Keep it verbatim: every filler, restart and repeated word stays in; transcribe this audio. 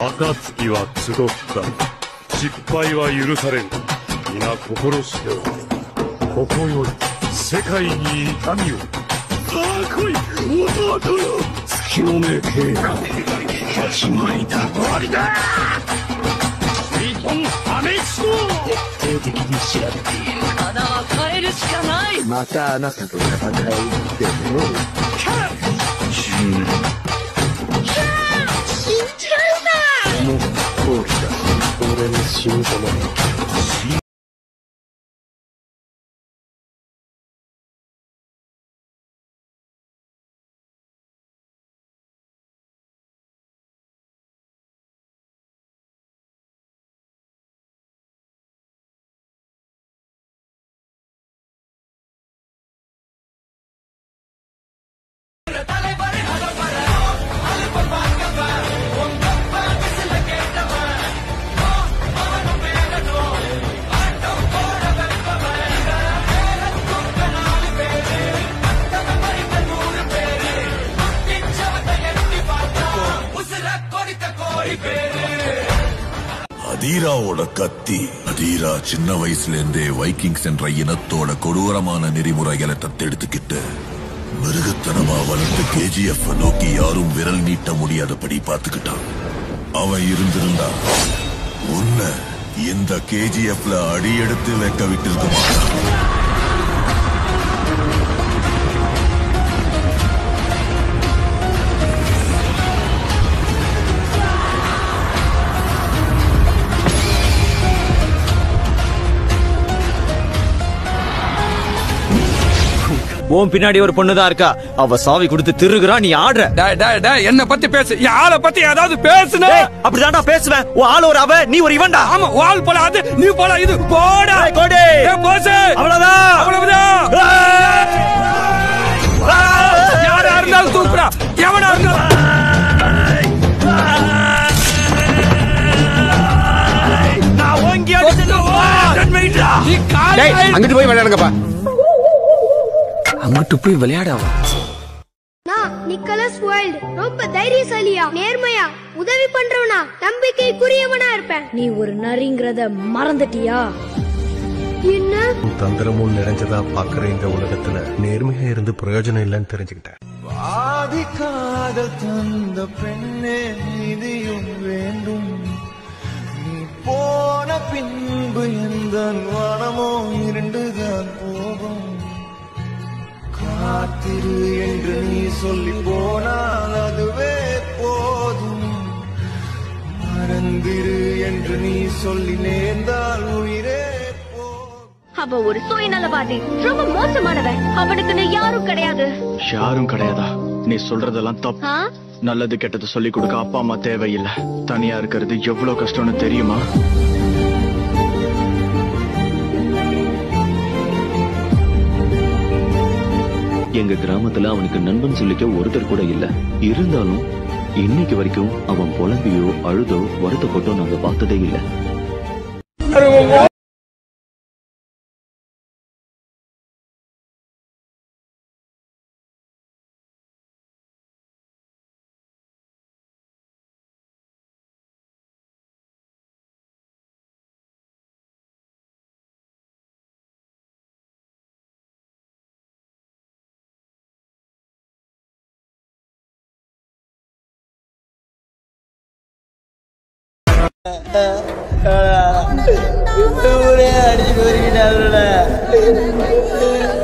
暁は集った。失敗は許されん。皆心しておれ。ここより世界に痛みを。さあ来い弟よ。月の目計画始まりだ。終わりだ。水遁試しろ。徹底的に調べている。穴は変えるしかない。またあなたと戦いってね。キャッ死ぬ。キャッ死んじゃうな。もう後期だ。俺の死ぬために。 அதீராவோட கத்தி. அதீரா சின்ன வயசுல இருந்தே வைக்கிங்ஸ் என்ற இனத்தோட கொடூரமான நெறிமுறைகளை தத்தெடுத்துக்கிட்டு மிருகத்தனமா வளர்ந்த கேஜிஎஃப் நோக்கி யாரும் விரல் நீட்ட முடியாதபடி பார்த்துக்கிட்டான். அவன் இருந்திருந்தா உன்னை இந்த கேஜிஎஃப்ல அடி எடுத்து வைக்க விட்டிருக்க மாட்டான். உன் பின்னாடி ஒரு பொண்ணுதான் இருக்கா. அவ சாவி கொடுத்து திருகுறா, நீ ஆடுற. என்ன பத்தி பேசு. என் ஆளை பத்தி ஏதாவது பேசுன. அப்படிதான்டா பேசுவேன். உன் ஆள் ஒரு அவ, நீ ஒரு இவன்டா. ஆமா, ஆள் போல அது, நீ போல இது. போடா கோடி. போசு. அவ்வளவுதான் அவ்வளவுதான். யாரா இருந்தாலும் தூக்குறா. எவனா இருந்தாலும். நான் ஓங்கி அங்கிட்டு போய் விளையாடுங்கப்பா. அங்கிட்டு போய் விளையாடாவா? நான் நிக்கலஸ் வைல்ட். ரொம்ப தைரியசாலியா, நேர்மையா, உதவி பண்றவனா, நம்பிக்கைக்குரியவனா இருப்பேன். நீ ஒரு நரிங்கிறத மறந்துட்டியா? என்ன தந்திரமும் நிறைஞ்சதா பாக்குற இந்த உலகத்துல நேர்மையா இருந்து பிரயோஜனம் இல்லைன்னு தெரிஞ்சுக்கிட்டேன். ஆதி காதல் தந்த பெண்ணே இதையும் வேண்டும். நீ போன பின்பு எந்த மனமோ இருண்டுதான் போகும். காத்திரு என்று நீ சொல்லி போனால் அதுவே போதும். மறந்திரு என்று நீ சொல்லி நேர்ந்தால் உயிரே போதும். அவ ஒரு சுயநலவாதி, ரொம்ப மோசமானவன். அவனுக்கு யாரும் கிடையாது. யாரும் கிடையாதா? நீ சொல்றதெல்லாம் தப்பு. நல்லது கெட்டது சொல்லி கொடுக்க அப்பா அம்மா தேவையில்லை. தனியா இருக்கிறது எவ்வளவு கஷ்டம்னு தெரியுமா? எங்க கிராமத்துல அவனுக்கு நண்பன் சொல்லிக்க ஒருத்தர் கூட இல்ல. இருந்தாலும் இன்னைக்கு வரைக்கும் அவன் புலம்பியோ அழுதோ வருத்தப்பட்டோ நாங்க பார்த்ததே இல்ல. அடிச்சுட்டு வருகிறாள்.